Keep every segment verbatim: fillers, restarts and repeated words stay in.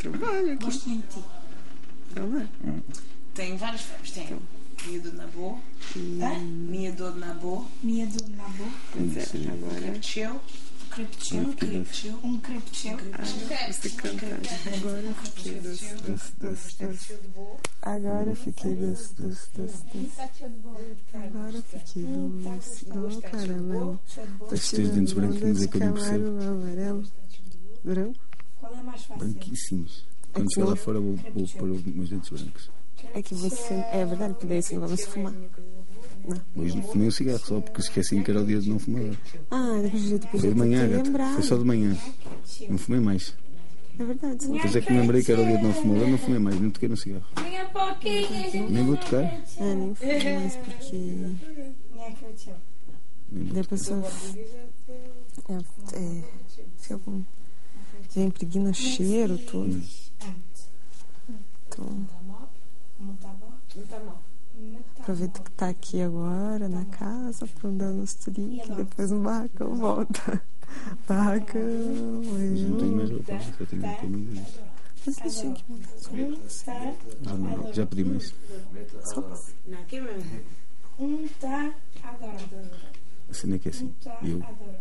trabalho aqui. Gosto muito de ti. Não é? Tem várias formas. Tem Minha Dor na Boa. Minha Dor na Boa. Minha dor na boca. Pois é, agora Crepcheu. Crepcheu. Crepcheu. Um crepcheu. você cantar. Agora fiquei doce, doce, doce, doce. Agora fiquei doce, doce, doce, doce. Agora fiquei doce. Oh, caramelo. Tô Estes teus dentes tirando branquinhos onda é de que eu não percebo. camarão amarelo. Branco? Qual é mais fácil? Branquíssimos. Quando que chegar lá não- fora vou, vou pôr os meus dentes brancos. É que você... É verdade, porque daí você não vai mais fumar. Não. Hoje não fumei um cigarro só porque esqueci que era o dia de não fumar. Ah, depois eu Foi podia de manhã, ter gata. lembrado. Foi só de manhã. Não fumei mais. É verdade. Sim. Depois é que me lembrei que era o dia de não fumar. Eu não fumei mais, nem toquei no cigarro. Minha pouquinha, gente. Nem vou tocar. É, nem fumo mais porque... Minha crepcheu. Nem vou Daí a pessoa... É, é, fica com... Já impregna cheiro, tudo. Então, Muito bom. Não tá mal. aproveita que tá aqui agora, na casa, pra andar nos trinques, depois no barracão volta. Barracão, Mas não tenho mais eu... roupa, só tenho uma camisa. Mas eu tinha que mandar só pra você. Já, não- já pedi mais. Só pra você. Não, aqui mesmo. Um tá, adoro. A cena é que é assim. Um tá, Eu, adoro.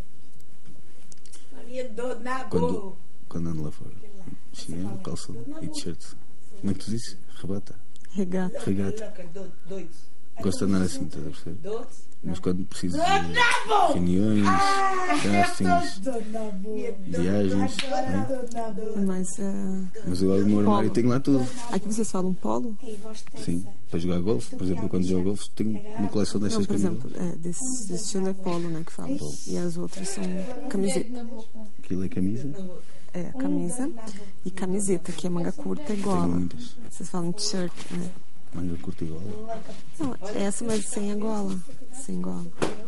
Minha Dor na quando, Boa. quando ando lá fora, chinelo, calção e t-shirt. Como é que tu dizes? Rebata. Regata. Regata. Doido. Gosto de andar assim, estás a perceber? Doido. Mas quando preciso de reuniões, castings, Dor na boa. viagens, né? Dor na boa. Mas é... Mas eu abro o meu armário e tenho lá tudo. Aqui vocês falam polo? Ei, gosto dessa. Sim, para jogar golfe. Por exemplo, eu quando jogo golfe tenho uma coleção Não, dessas por camisetas. exemplo, é, desse, desse estilo é polo, né, que fala. E as outras são camiseta. Aquilo é camisa, É, camisa e camiseta, que é manga curta e tenho gola. muitas. Vocês falam t-shirt, né? Manga curta igual. Não, essa, mas sem a gola. Sem gola.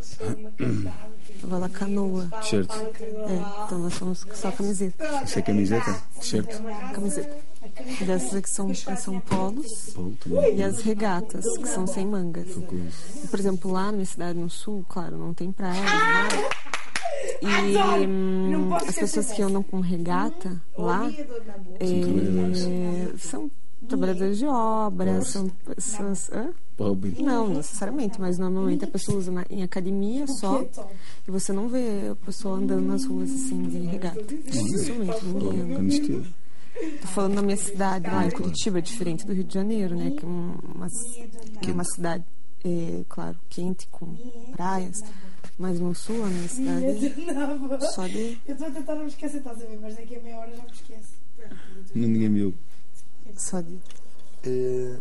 Gola canoa. T-shirt. É, então nós somos só camiseta. Isso é camiseta? T-shirt? Camiseta. E dessas aqui são, são polos. Polo também. E as regatas, que são sem mangas. E, por exemplo, lá na minha cidade no sul, claro, não tem praia, nada. E hum, as pessoas que andam com regata lá é, são trabalhadores de obra, são pessoas. Hã? Pobre. Não, não necessariamente, mas normalmente a pessoa usa na, em academia só e você não vê a pessoa andando nas ruas assim de regata. Dificilmente, ninguém anda. Grande estilo. Tô falando na minha cidade, lá em Curitiba, é diferente do Rio de Janeiro, né? Que é uma, que é uma cidade, é, claro, quente, com praias. Mas no sul, a minha cidade, só de... Eu estou a tentar não me esquecer, estás a ver? Mas daqui a meia hora já me esqueço. Ninguém me ouve. Só de...